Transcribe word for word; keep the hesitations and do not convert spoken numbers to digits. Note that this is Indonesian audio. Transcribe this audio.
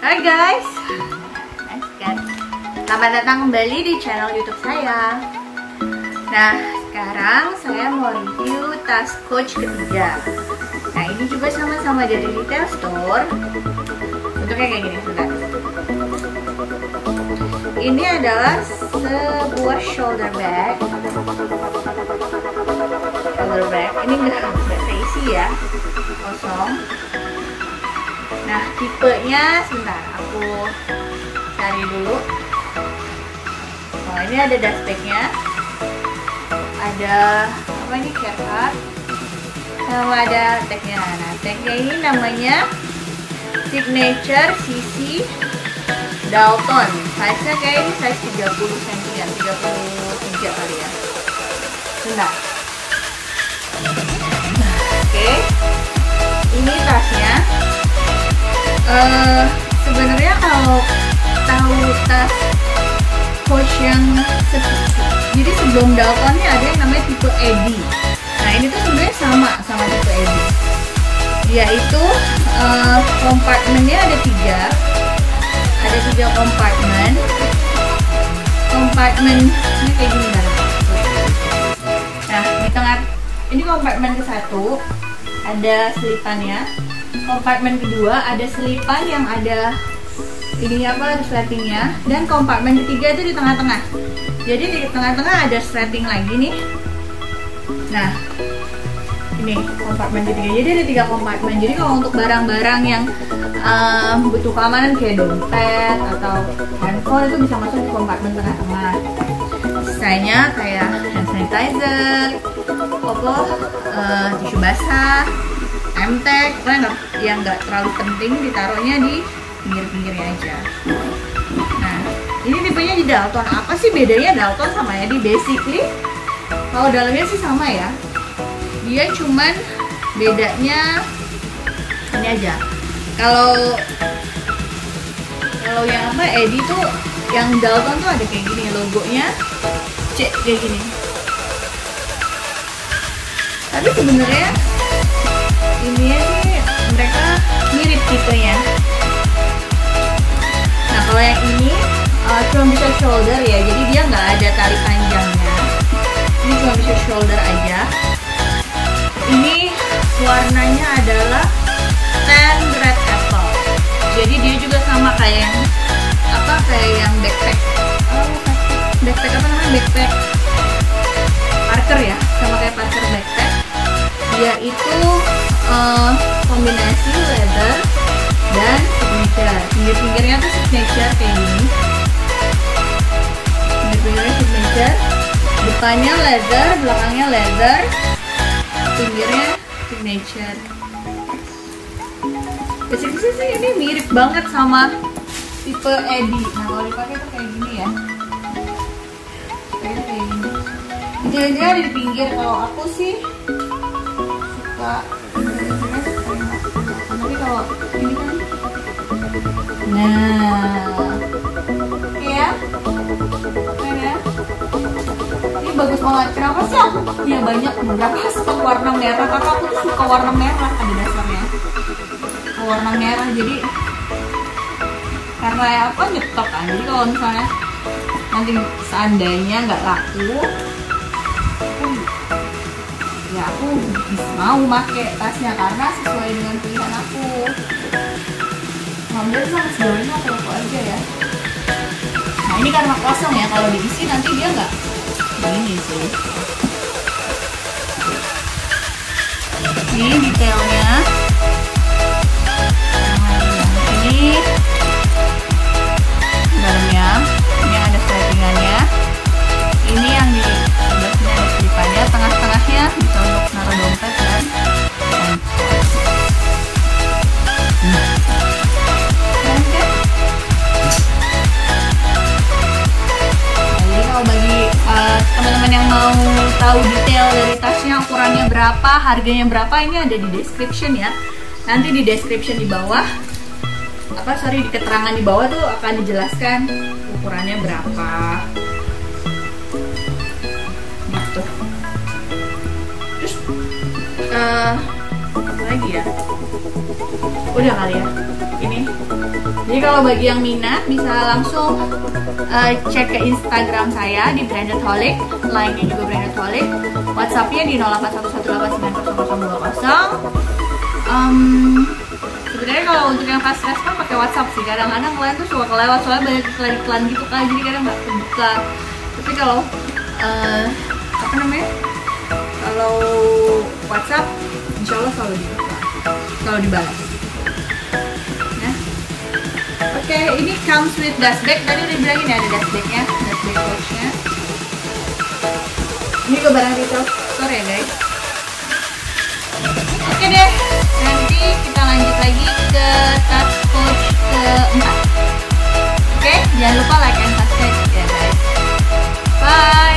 Hai guys, selamat datang kembali di channel YouTube saya. Nah, sekarang saya mau review tas Coach ketiga. Nah, ini juga sama-sama dari retail store. Bentuknya kayak gini, sebentar. Ini adalah sebuah shoulder bag. Shoulder bag. Ini nggak nggak terisi ya, kosong. Nah, tipenya sebentar, aku cari dulu. Oh, ini ada dust bag-nya. Ada apa ini, care card. Sama ada tag-nya. Nah, tag-nya ini namanya Signature C C Dalton. Size-nya kayak ini size tiga puluh sentimeter, tiga puluh tiga kali ya. Sebentar. Nah, oke. Okay. Ini tasnya. Uh, sebenarnya kalau tahu tas Coach yang se jadi sebelum Dalton nih ada yang namanya tipe Eddy. Nah, ini tuh sebenarnya sama sama tipe Eddy, yaitu uh, kompartemennya ada tiga ada tiga kompartemen. Kompartemennya kayak gini kan. Nah, di tengah ini kompartemen ke satu ada selipannya. Kompartemen kedua ada selipan yang ada ininya apa, resletingnya, dan kompartemen ketiga itu di tengah-tengah. Jadi di tengah-tengah ada resleting lagi nih. Nah, ini kompartemen ketiga. Jadi ada tiga kompartemen. Jadi kalau untuk barang-barang yang um, butuh keamanan kayak dompet atau handphone itu bisa masuk di kompartemen tengah-tengah. Sisanya kayak hand sanitizer, apa, uh, tisu basah, M-tag, yang nggak terlalu penting ditaruhnya di pinggir-pinggirnya aja. Nah, ini tipenya di Dalton. Apa sih bedanya Dalton sama Eddy? Basically, kalau dalamnya sih sama ya. Dia cuman bedanya ini aja. Kalau kalau yang apa, Eddy tuh, yang Dalton tuh ada kayak gini, logonya C kayak gini. Tapi sebenarnya ini sih mereka mirip tipenya. Nah, kalau yang ini uh, cuma bisa shoulder ya, jadi dia nggak ada tali panjangnya. Ini cuma bisa shoulder aja. Ini warnanya adalah tan red apple. Jadi dia juga sama kayak yang apa, kayak yang backpack. Oh, backpack apa namanya? Backpack Parker ya, sama kayak Parker backpack. Dia itu uh, kombinasi leather dan signature. Pinggir-pinggirnya tuh signature kayak gini. Pinggir-pinggirnya signature, depannya leather, belakangnya leather, pinggirnya signature. Basically sih ini mirip banget sama tipe Eddy. Nah, kalau dipakai tuh kayak gini ya. Kayak gini. Detailnya ada di pinggir. Kalau aku sih suka, tapi kalau ini kan, nah, iya, keren ya. Ini bagus banget. Kenapa sih aku punya banyak beberapa stok warna merah? Karena aku tuh suka warna merah pada dasarnya. Warna merah, jadi karena apa, nyetok kan. Jadi kalau misalnya nanti seandainya nggak laku, ya aku mau pakai tasnya karena sesuai dengan pilihan aku. Alhamdulillah sampai sejauh ini aku laku aja ya. Nah, ini karena kosong ya, kalau diisi nanti dia nggak begini sih. Ini detailnya. Nah, ini dalamnya, ini ada settingannya. Ini yang di sebelah sini ada selipannya, tengah-tengahnya bisa untuk naruh dompet dan handphone. Hmm. Keren kan? Jadi kalau bagi uh, teman-teman yang mau tahu detail dari tasnya, ukurannya berapa, harganya berapa, ini ada di description ya. Nanti di description di bawah, apa sorry di keterangan di bawah tuh akan dijelaskan ukurannya berapa. Gitu. Terus uh, apa lagi ya? Udah kali ya. Ini Jadi kalau bagi yang minat bisa langsung uh, cek ke Instagram saya di Brandedholic, line-nya juga Brandedholic, WhatsApp-nya di nol delapan satu satu delapan sembilan nol nol dua nol. Um, Sebenarnya kalau untuk yang fast respon pakai WhatsApp sih. Kadang-kadang kalian tuh suka kelewat soalnya banyak iklan-iklan gitu kan, jadi kadang nggak kebuka. Tapi kalau uh, apa namanya? Kalau WhatsApp, insya Allah selalu dibuka, selalu dibalas. Oke, okay, ini comes with dust bag. Tadi udah bilangin ya ada dust bagnya, dust bag pouchnya. Ini ke barang retail store ya guys. Oke okay deh, nanti kita lanjut lagi ke tas pouch keempat. Oke, okay, jangan lupa like and subscribe ya guys. Bye.